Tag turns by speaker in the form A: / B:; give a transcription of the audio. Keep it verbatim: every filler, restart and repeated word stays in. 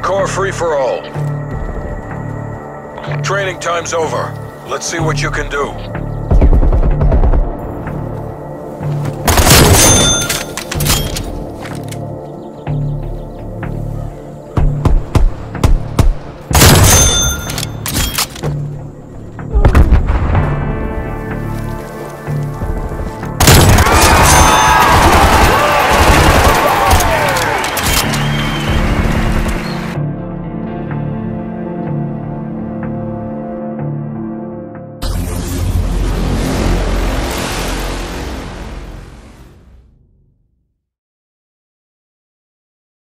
A: Hardcore free-for-all. Training time's over. Let's see what you can do.